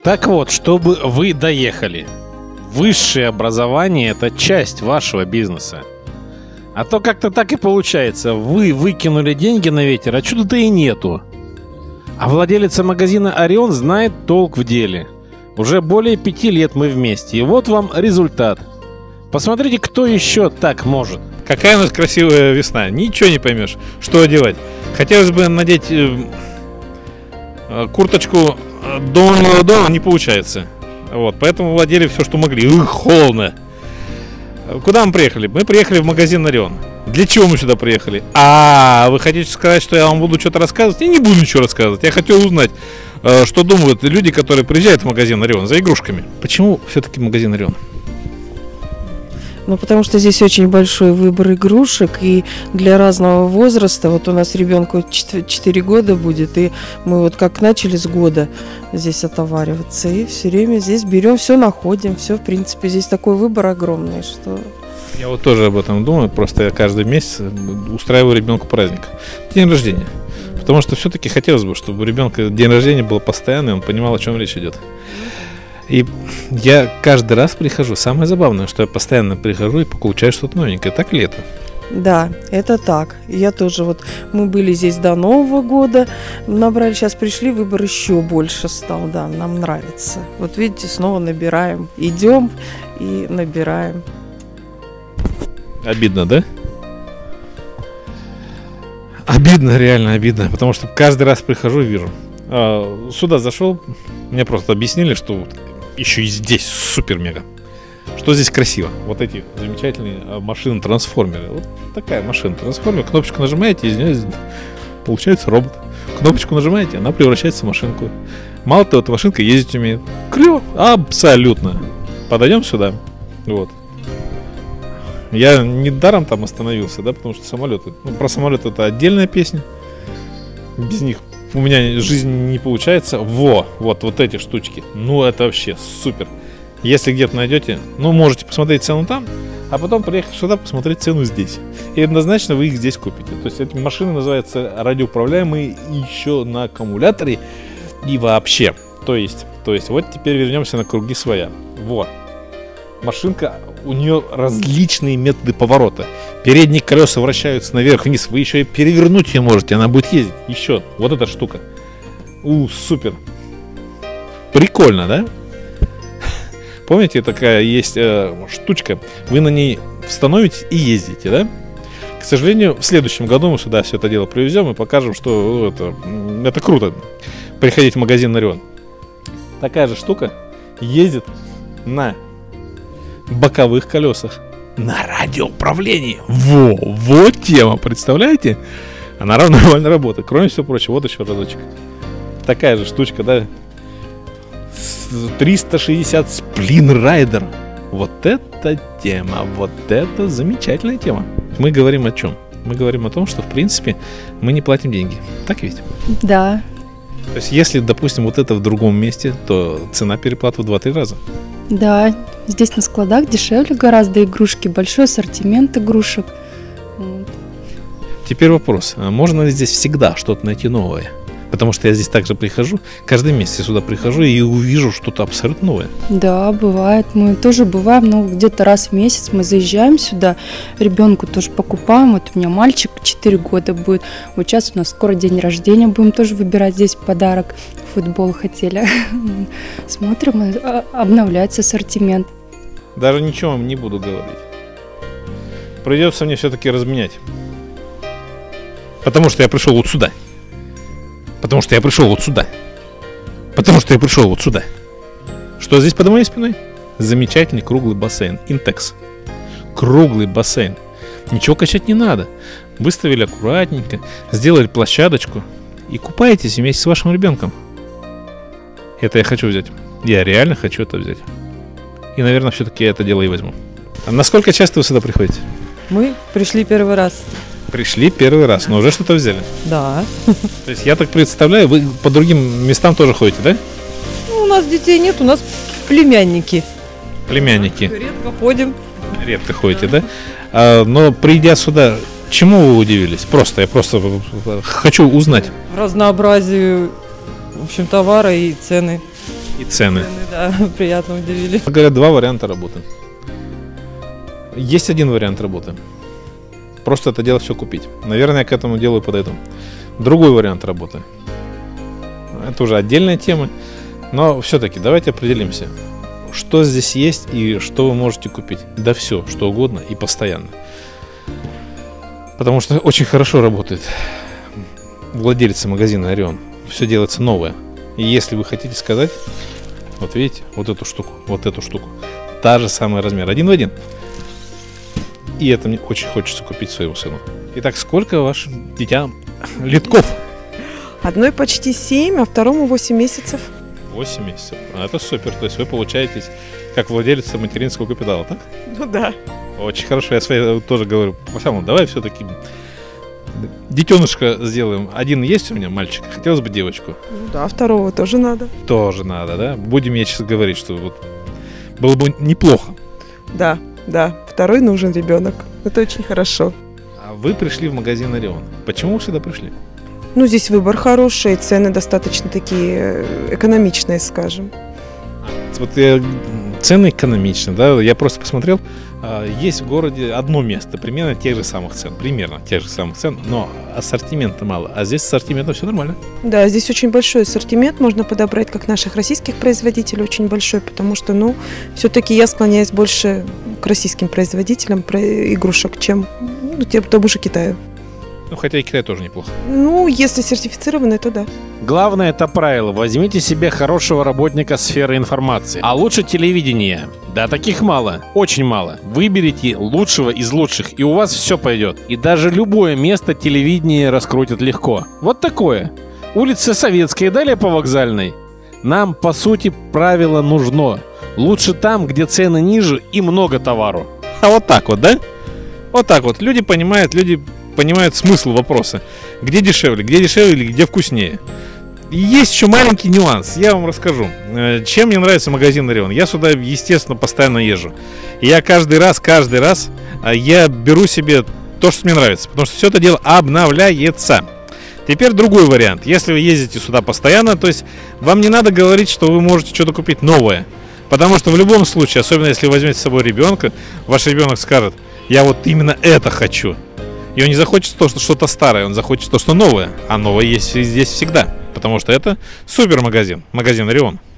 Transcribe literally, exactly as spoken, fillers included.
Так вот, чтобы вы доехали. Высшее образование – это часть вашего бизнеса. А то как-то так и получается. Вы выкинули деньги на ветер, а чуда-то и нету. А владелица магазина «Орион» знает толк в деле. Уже более пяти лет мы вместе. И вот вам результат. Посмотрите, кто еще так может. Какая у нас красивая весна. Ничего не поймешь, что одевать. Хотелось бы надеть э, э, курточку до молодого, не получается. Вот, поэтому владели все, что могли. Ух, холодно. Куда мы приехали? Мы приехали в магазин «Орион». Для чего мы сюда приехали? А, вы хотите сказать, что я вам буду что-то рассказывать? Я не буду ничего рассказывать. Я хотел узнать, что думают люди, которые приезжают в магазин «Орион» за игрушками. Почему все-таки магазин «Орион»? Ну, потому что здесь очень большой выбор игрушек, и для разного возраста. Вот у нас ребенку четыре года будет, и мы вот как начали с года здесь отовариваться, и все время здесь берем, все находим, все, в принципе, здесь такой выбор огромный, что... Я вот тоже об этом думаю, просто я каждый месяц устраиваю ребенку праздник, день рождения. Потому что все-таки хотелось бы, чтобы у ребенка день рождения был постоянный, он понимал, о чем речь идет. И я каждый раз прихожу. Самое забавное, что я постоянно прихожу и получаю что-то новенькое. Так ли это? Да, это так. Я тоже вот, мы были здесь до Нового года, набрали, сейчас пришли, выбор еще больше стал, да, нам нравится. Вот видите, снова набираем, идем и набираем. Обидно, да? Обидно, реально обидно, потому что каждый раз прихожу и вижу. А, сюда зашел, мне просто объяснили, что еще и здесь супер-мега. Что здесь красиво? Вот эти замечательные машины-трансформеры. Вот такая машина-трансформер. Кнопочку нажимаете, из нее получается робот. Кнопочку нажимаете, она превращается в машинку. Мало того, эта машинка ездить умеет. Клево, абсолютно. Подойдем сюда. Вот. Я недаром там остановился, да, потому что самолеты. Ну, про самолет это отдельная песня. Без них у меня жизнь не получается. Во, вот, вот эти штучки. Ну, это вообще супер. Если где-то найдете, ну, можете посмотреть цену там, а потом приехать сюда, посмотреть цену здесь. И однозначно вы их здесь купите. То есть эти машины называются радиоуправляемые еще на аккумуляторе и вообще. То есть, то есть, вот теперь вернемся на круги своя. Вот. Машинка, у нее различные методы поворота. Передние колеса вращаются наверх-вниз. Вы еще и перевернуть ее можете, она будет ездить. Еще, вот эта штука. У, супер. Прикольно, да? Помните, такая есть э, штучка. Вы на ней становитесь и ездите, да? К сожалению, в следующем году мы сюда все это дело привезем и покажем, что это, это круто. Приходить в магазин «Орион». Такая же штука ездит на боковых колесах, на радиоуправлении. Во, вот тема, представляете? Она нормально работает. Кроме всего прочего, вот еще разочек. Такая же штучка, да? триста шестьдесят Splin Rider. Вот это тема, вот это замечательная тема. Мы говорим о чем? Мы говорим о том, что в принципе мы не платим деньги. Так ведь? Да. То есть если, допустим, вот это в другом месте, то цена переплаты в два-три раза. Да, здесь на складах дешевле гораздо игрушки, большой ассортимент игрушек. Вот. Теперь вопрос, а можно ли здесь всегда что-то найти новое? Потому что я здесь также прихожу, каждый месяц я сюда прихожу и увижу что-то абсолютно новое. Да, бывает. Мы тоже бываем, ну, где-то раз в месяц мы заезжаем сюда, ребенку тоже покупаем. Вот у меня мальчик четыре года будет. Вот сейчас у нас скоро день рождения, будем тоже выбирать здесь подарок. Футбол хотели. Смотрим, обновляется ассортимент. Даже ничего вам не буду говорить. Придется мне все-таки разменять. Потому что я пришел вот сюда. Потому что я пришел вот сюда. Потому что я пришел вот сюда. Что здесь подо моей спиной? Замечательный круглый бассейн. Интекс. Круглый бассейн. Ничего качать не надо. Выставили аккуратненько, сделали площадочку и купаетесь вместе с вашим ребенком. Это я хочу взять. Я реально хочу это взять. И, наверное, все-таки я это дело и возьму. А насколько часто вы сюда приходите? Мы пришли первый раз. Пришли первый раз, но уже что-то взяли. Да. То есть я так представляю, вы по другим местам тоже ходите, да? Ну, у нас детей нет, у нас племянники. Племянники. Редко ходим. Редко ходите, да? А, но придя сюда, чему вы удивились? Просто, я просто хочу узнать. Разнообразию, в общем, товара и цены. И цены. Цены, да, приятно удивили. Говорят, два варианта работы. Есть один вариант работы. Просто это дело все купить. Наверное, я к этому делу и подойду. Другой вариант работы. Это уже отдельная тема. Но все-таки давайте определимся, что здесь есть и что вы можете купить. Да все, что угодно и постоянно. Потому что очень хорошо работает владельцы магазина Орион. Все делается новое. И если вы хотите сказать, вот видите, вот эту штуку, вот эту штуку, та же самый размер, один в один. И это мне очень хочется купить своему сыну. Итак, сколько вашим детям литков? Одной почти семь, а второму восемь месяцев. восемь месяцев. А это супер. То есть вы получаетесь как владелец материнского капитала, так? Ну да. Очень хорошо. Я своей тоже говорю, Саму, давай все-таки детенышка сделаем. Один есть у меня мальчик, хотелось бы девочку. Ну да, второго тоже надо. Тоже надо, да? Будем я сейчас говорить, что вот было бы неплохо. Да, да, второй нужен ребенок. Это очень хорошо. А вы пришли в магазин Орион. Почему вы сюда пришли? Ну, здесь выбор хороший, цены достаточно такие экономичные, скажем. Вот я, цены экономичны, да? Я просто посмотрел, есть в городе одно место, примерно тех же самых цен, примерно тех же самых цен, но ассортимента мало, а здесь с ассортиментом все нормально. Да, здесь очень большой ассортимент, можно подобрать как наших российских производителей, очень большой, потому что, ну, все-таки я склоняюсь больше к российским производителям игрушек, чем ну, тем, тому же Китаю. Ну, хотя и Китай тоже неплохо. Ну, если сертифицированный, то да. Главное это правило. Возьмите себе хорошего работника сферы информации. А лучше телевидение. Да, таких мало. Очень мало. Выберите лучшего из лучших, и у вас все пойдет. И даже любое место телевидение раскрутит легко. Вот такое. Улица Советская, далее по Вокзальной. Нам, по сути, правило нужно. Лучше там, где цены ниже и много товару. А вот так вот, да? Вот так вот. Люди понимают, люди... понимают смысл вопроса. Где дешевле, где дешевле или где вкуснее. И есть еще маленький нюанс, я вам расскажу. Чем мне нравится магазин Орион. Я сюда, естественно, постоянно езжу. И я каждый раз, каждый раз я беру себе то, что мне нравится. Потому что все это дело обновляется. Теперь другой вариант. Если вы ездите сюда постоянно, то есть вам не надо говорить, что вы можете что-то купить новое. Потому что в любом случае, особенно если вы возьмете с собой ребенка, ваш ребенок скажет, я вот именно это хочу. И он не захочет то, что что-то старое, он захочет то, что новое. А новое есть здесь всегда. Потому что это супермагазин. Магазин Орион.